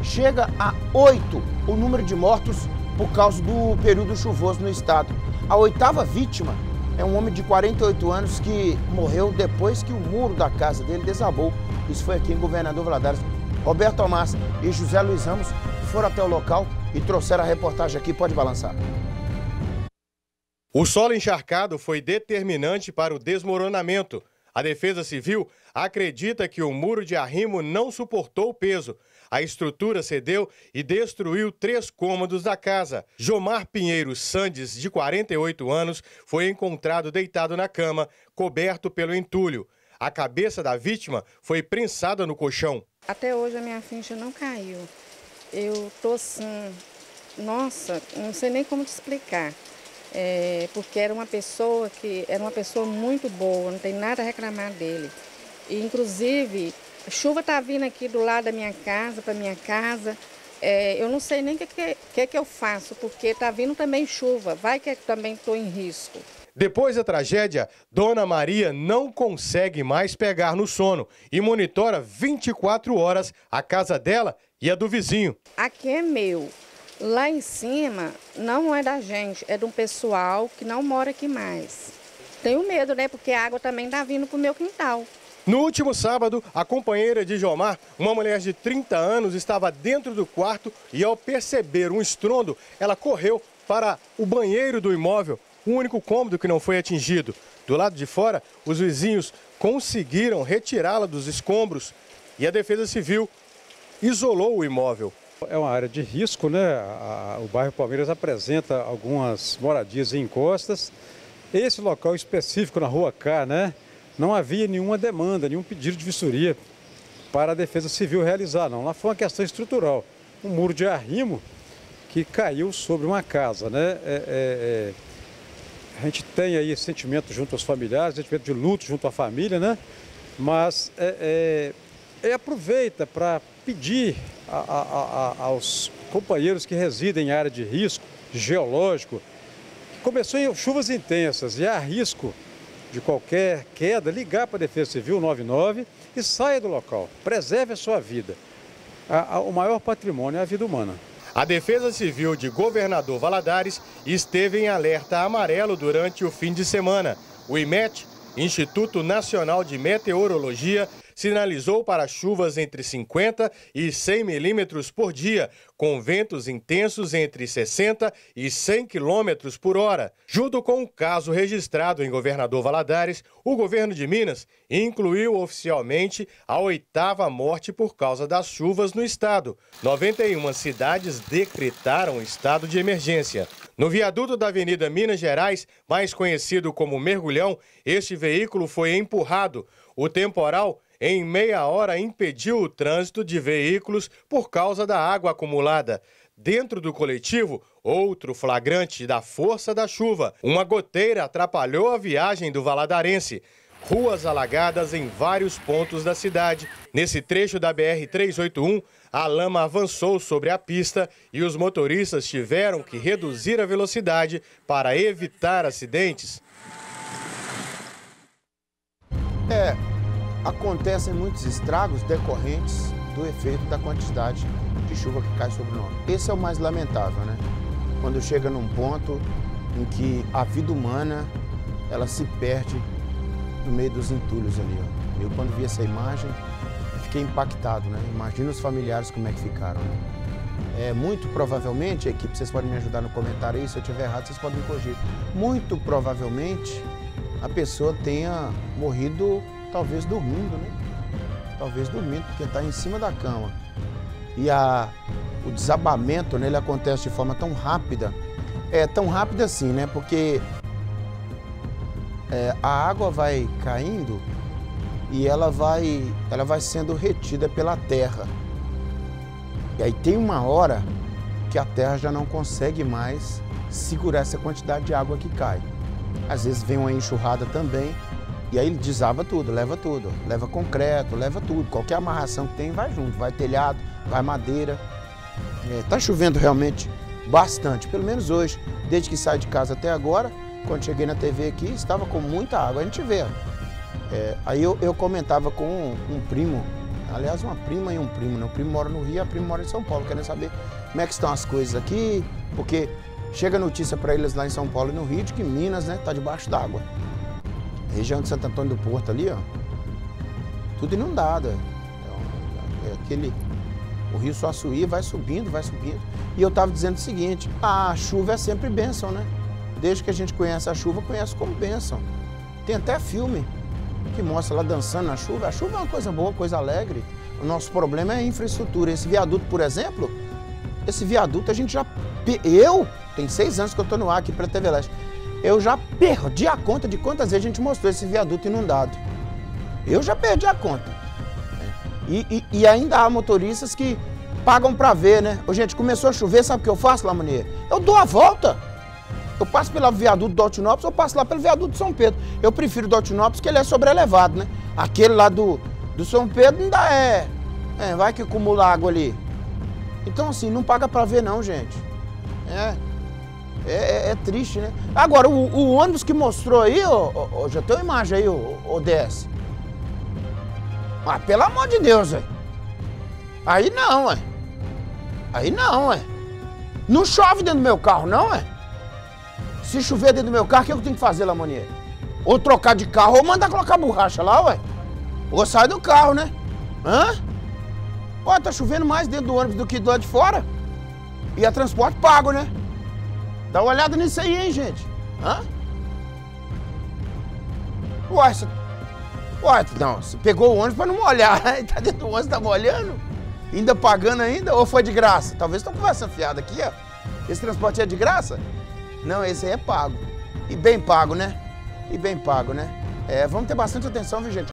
chega a 8 o número de mortos por causa do período chuvoso no estado. A 8ª vítima é um homem de 48 anos que morreu depois que o muro da casa dele desabou. Isso foi aqui em Governador Valadares. Roberto Tomás e José Luiz Ramos foram até o local e trouxeram a reportagem aqui. Pode balançar. O solo encharcado foi determinante para o desmoronamento. A Defesa Civil acredita que o muro de arrimo não suportou o peso. A estrutura cedeu e destruiu 3 cômodos da casa. Jomar Pinheiro Sandes, de 48 anos, foi encontrado deitado na cama, coberto pelo entulho. A cabeça da vítima foi prensada no colchão. Até hoje a minha ficha não caiu. Eu tô assim, nossa, não sei nem como te explicar. Porque era uma pessoa muito boa, não tem nada a reclamar dele. E, inclusive, a chuva está vindo aqui do lado da minha casa, para minha casa. Eu não sei nem o que eu faço, porque está vindo também chuva. Vai que eu também estou em risco. Depois da tragédia, Dona Maria não consegue mais pegar no sono e monitora 24 horas a casa dela e a do vizinho. Aqui é meu. Lá em cima não é da gente, é de um pessoal que não mora aqui mais. Tenho medo, né? Porque a água também está vindo para o meu quintal. No último sábado, a companheira de Jomar, uma mulher de 30 anos, estava dentro do quarto e, ao perceber um estrondo, ela correu para o banheiro do imóvel, o único cômodo que não foi atingido. Do lado de fora, os vizinhos conseguiram retirá-la dos escombros e a Defesa Civil isolou o imóvel. É uma área de risco, né? O bairro Palmeiras apresenta algumas moradias e encostas. Esse local específico na Rua K, né? Não havia nenhuma demanda, nenhum pedido de vistoria para a Defesa Civil realizar, não. Lá foi uma questão estrutural. Um muro de arrimo que caiu sobre uma casa, né? A gente tem aí sentimento junto aos familiares, sentimento de luto junto à família, né? Mas aproveita para pedir aos companheiros que residem em área de risco geológico, que começou em chuvas intensas e há risco de qualquer queda, ligar para a Defesa Civil 99 e saia do local, preserve a sua vida. O maior patrimônio é a vida humana. A Defesa Civil de Governador Valadares esteve em alerta amarelo durante o fim de semana. O IMET, Instituto Nacional de Meteorologia, sinalizou para chuvas entre 50 e 100 milímetros por dia, com ventos intensos entre 60 e 100 quilômetros por hora. Junto com o caso registrado em Governador Valadares, o governo de Minas incluiu oficialmente a 8ª morte por causa das chuvas no estado. 91 cidades decretaram estado de emergência. No viaduto da Avenida Minas Gerais, mais conhecido como Mergulhão, este veículo foi empurrado. O temporal, em meia hora, impediu o trânsito de veículos por causa da água acumulada. Dentro do coletivo, outro flagrante da força da chuva. Uma goteira atrapalhou a viagem do valadarense. Ruas alagadas em vários pontos da cidade. Nesse trecho da BR-381, a lama avançou sobre a pista e os motoristas tiveram que reduzir a velocidade para evitar acidentes. Acontecem muitos estragos decorrentes do efeito da quantidade de chuva que cai sobre nós. Esse é o mais lamentável, né? Quando chega num ponto em que a vida humana, ela se perde no meio dos entulhos ali, ó. Eu, quando vi essa imagem, fiquei impactado, né? Imagina os familiares como é que ficaram, né? Muito provavelmente, a equipe, vocês podem me ajudar no comentário aí, se eu estiver errado, vocês podem me corrigir. Muito provavelmente, a pessoa tenha morrido talvez dormindo, né? Talvez dormindo, porque está em cima da cama. E o desabamento, né, ele acontece de forma tão rápida. Tão rápida assim, né? Porque a água vai caindo e ela vai sendo retida pela terra. E aí tem uma hora que a terra já não consegue mais segurar essa quantidade de água que cai. Às vezes vem uma enxurrada também. E aí ele desaba tudo, leva concreto, leva tudo. Qualquer amarração que tem vai junto, vai telhado, vai madeira. Tá chovendo realmente bastante, pelo menos hoje, desde que saí de casa até agora, quando cheguei na TV aqui, estava com muita água, a gente vê. Aí eu comentava com um primo Aliás, uma prima e um primo, né? O primo mora no Rio, a prima mora em São Paulo, querendo saber como é que estão as coisas aqui, porque chega notícia para eles lá em São Paulo e no Rio de que Minas, né, tá debaixo d'água. Região de Santo Antônio do Porto ali, ó, tudo inundado. O rio Suaçuí vai subindo, vai subindo. E eu tava dizendo o seguinte, a chuva é sempre bênção, né? Desde que a gente conhece a chuva, conhece como bênção. Tem até filme que mostra lá dançando na chuva. A chuva é uma coisa boa, coisa alegre. O nosso problema é a infraestrutura. Esse viaduto, por exemplo, esse viaduto a gente já... Tem 6 anos que eu tô no ar aqui pra TV Leste. Eu já perdi a conta de quantas vezes a gente mostrou esse viaduto inundado. Eu já perdi a conta. E ainda há motoristas que pagam pra ver, né? Ô, gente, começou a chover, sabe o que eu faço, Lamonier? Eu dou a volta. Eu passo pelo viaduto do Altinópolis, eu passo lá pelo viaduto de São Pedro. Eu prefiro do Altinópolis, que ele é sobrelevado, né? Aquele lá do São Pedro ainda vai que acumula água ali. Então, assim, não paga pra ver não, gente. É triste, né? Agora, o ônibus que mostrou aí, já tem uma imagem aí, o DS. Ah, pelo amor de Deus, velho. Aí não, ué. Aí não, ué. Não chove dentro do meu carro, não, ué. Se chover dentro do meu carro, o que eu tenho que fazer, Lamonier? Ou trocar de carro, ou mandar colocar borracha lá, ué. Ou sai do carro, né? Ó, tá chovendo mais dentro do ônibus do que do lado de fora. E é transporte pago, né? Dá uma olhada nisso aí, hein, gente? Ué, não, você pegou o ônibus pra não molhar. Tá dentro do ônibus, tá molhando? Ainda pagando ainda? Ou foi de graça? Talvez estão conversando fiada aqui, ó. Esse transporte é de graça? Não, esse aí é pago. E bem pago, né? Vamos ter bastante atenção, viu, gente?